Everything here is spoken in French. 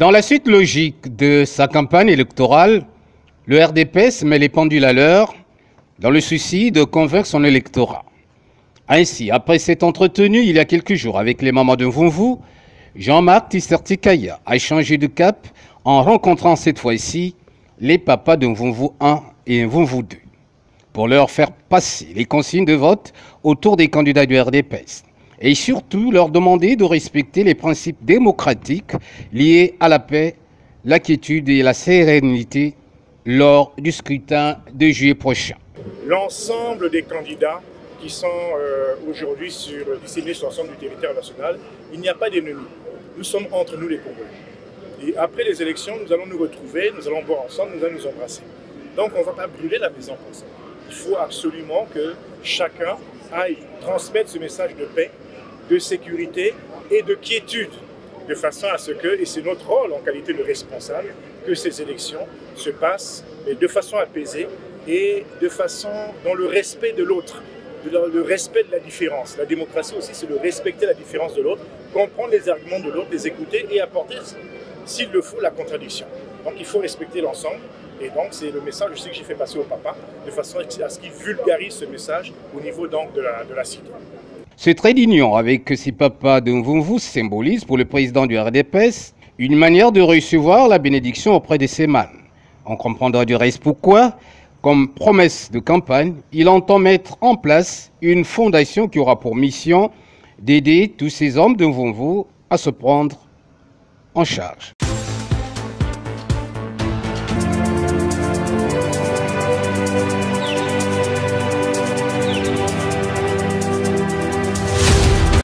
Dans la suite logique de sa campagne électorale, le RDPS met les pendules à l'heure dans le souci de convaincre son électorat. Ainsi, après s'être entretenu il y a quelques jours avec les mamans de Mvumvu, Jean-Marc Tissertikaya a changé de cap en rencontrant cette fois-ci les papas de Mvumvu 1 et Mvumvu 2 pour leur faire passer les consignes de vote autour des candidats du RDPS et surtout leur demander de respecter les principes démocratiques liés à la paix, la quiétude et la sérénité lors du scrutin de juillet prochain. L'ensemble des candidats qui sont aujourd'hui disséminés sur l'ensemble du territoire national, il n'y a pas d'ennemis. Nous sommes entre nous les Congolais. Et après les élections, nous allons nous retrouver, nous allons boire ensemble, nous allons nous embrasser. Donc on ne va pas brûler la maison comme ça. Il faut absolument que chacun aille transmettre ce message de paix, de sécurité et de quiétude, de façon à ce que, et c'est notre rôle en qualité de responsable, que ces élections se passent de façon apaisée et de façon dans le respect de l'autre, le respect de la différence. La démocratie aussi, c'est de respecter la différence de l'autre, comprendre les arguments de l'autre, les écouter et apporter, s'il le faut, la contradiction. Donc il faut respecter l'ensemble. Et donc c'est le message aussi que j'ai fait passer au papa, de façon à ce qu'il vulgarise ce message au niveau donc de la cité. Ce trait d'union avec ces papas de Mvumvu symbolise pour le président du RDPS une manière de recevoir la bénédiction auprès de ses mânes. On comprendra du reste pourquoi, comme promesse de campagne, il entend mettre en place une fondation qui aura pour mission d'aider tous ces hommes de Mvumvu à se prendre en charge.